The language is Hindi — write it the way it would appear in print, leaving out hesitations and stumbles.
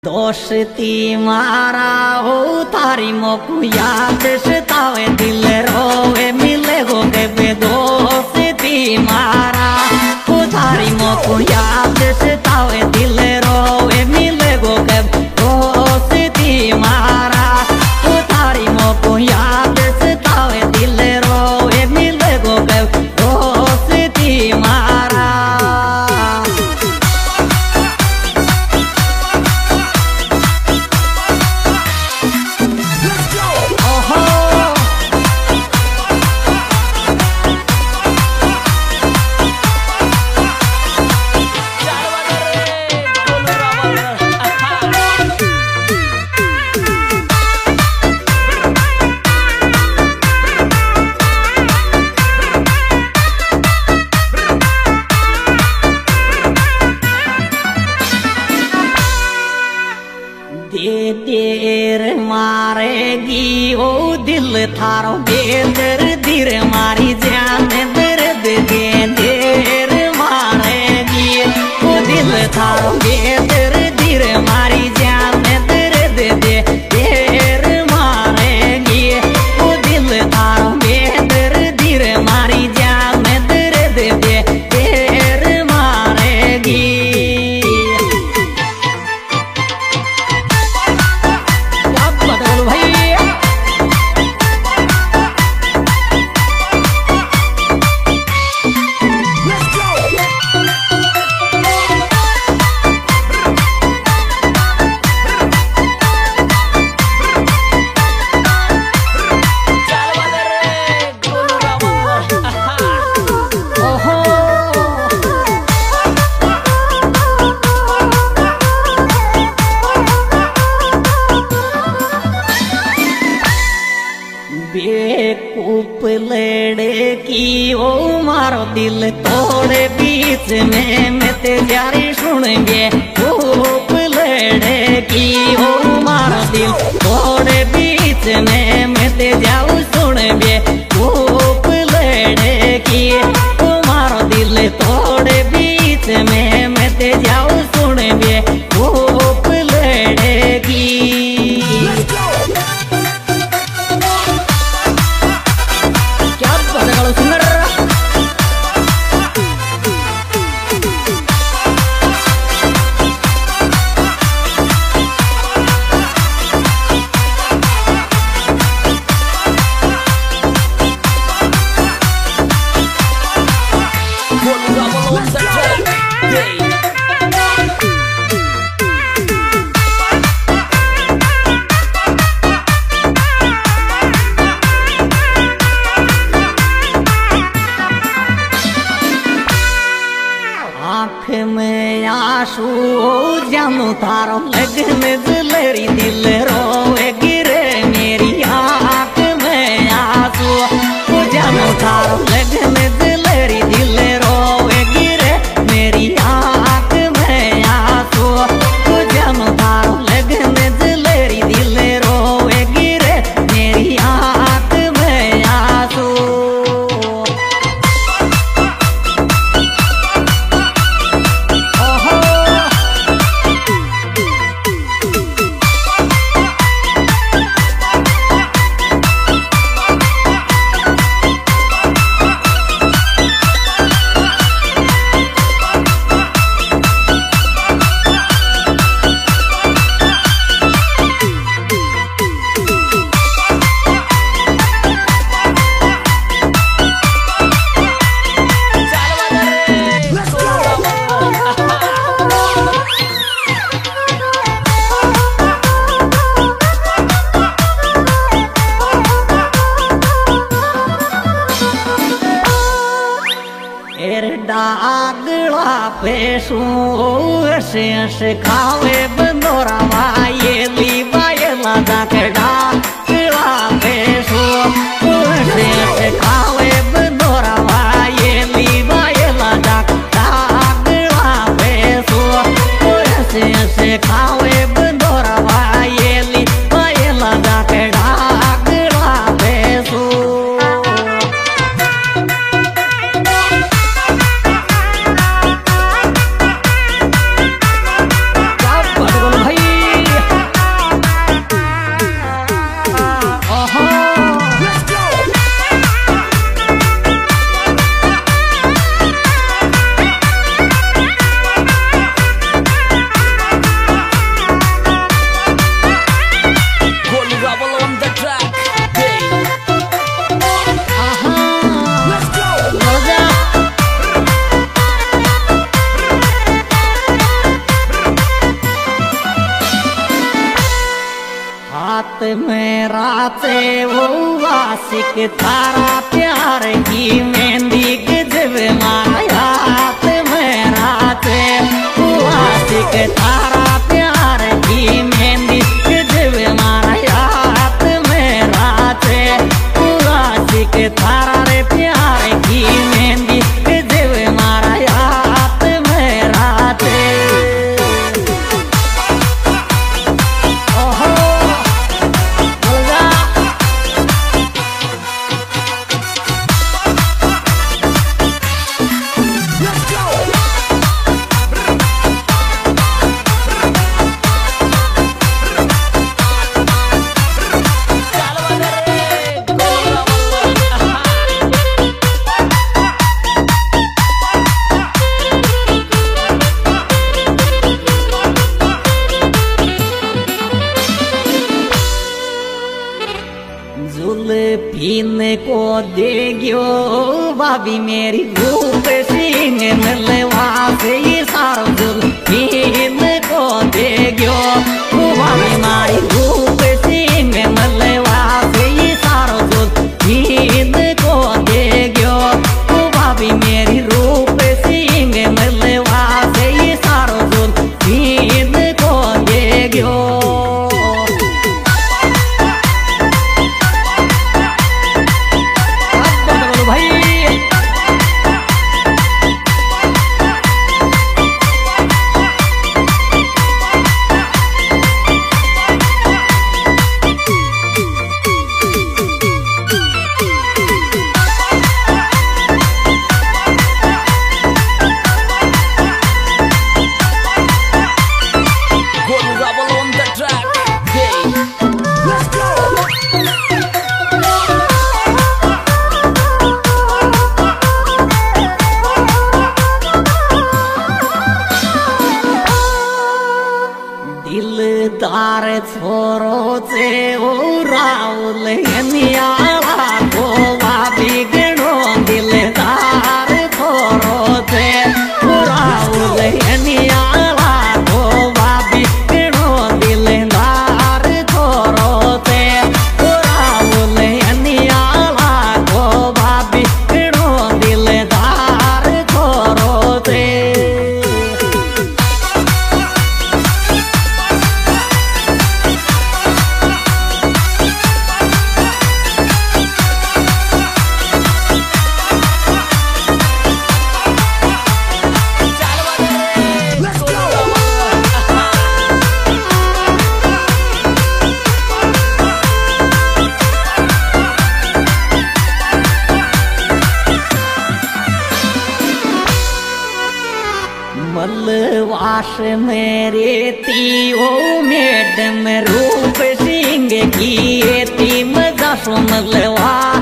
दोस्ती मारा हो थारी मोकू याद सतावे दिल रोवे मिले हो गए दोस्ती मारा हो थारी मोकू याद सतावे दिल रोवे मिले हो गए दोस्ती मारा हो थारी मोकू याद सतावे दिल रोवे मिले हो गए दोस्ती मारा। देर मारेगी ओ दिल थारो बेदर धीर मारी जान दर्द दे देर मारेगी ओ दिल थारो बेदर धीर मारी जान दर्द दे देर मारेगी ओ दिल थारो बेदर धीर मारी जान दर्द दे देर मारेगी। बेकूफ लड़की ओ मारो दिल तोड़े बीच में मैं तेरी सुनेंगे खूब लड़की ओ मारो दिल तोड़े बीच में मैं तेरी सुनेंगे खूब लड़की ओ मारो दिल तोड़े बीच में मैं तेरी सुनेंगे खूब लड़की। आँख में आंसू जानू थारो लगन जलरी दिल रोए गिरे मेरी आँख में आंसू जानू थारो लगन जलरी दिल रोए गिरे मेरी आँख में आंसू जानू थारो लगन जलरी दिल रोए गिरे मेरी आँख में आंसू। डागला पेशू से खावे बंदोरा वाये ली बायला जाके डागला पेशू से खावे बंदोरा वाये ली बायला जाके डागला पेशू से खावे बंदोरा वाये ली बायला जाके डागला पेशू। हाथ में राते वो आशिक तारा प्यार की मेहंदी गजब माया हाथ में राते वो आशिक तारा प्यार की मेहंदी गजब माया हाथ में राते वो आशिक तारा रे प्यार की मेहंदी गजब माया हाथ में राते। जुल्फीन को देग्यो भाभी मेरी रूप सिंह मिलवा से ये सारो जुल्फीन को देग्यो भाभी मारी रूप सिंह मिलवा से ये सारो जुल्फीन को देग्यो भाभी मेरी रूप सिंह मिलवा से ये सारो जुल्फीन को देग्यो। दिलदार छोरो से ओ राउल नियाला को भाभी गणो दिलदार छोरो से ओ राउल नियाला को भाभी गणो दिलदार छोरो से ओ राउल नियाला को भाभी गणो दिलदार छोरो से। मलवास मेरे तीओ मैडम रूप सिंह की ती मजा सो मलवा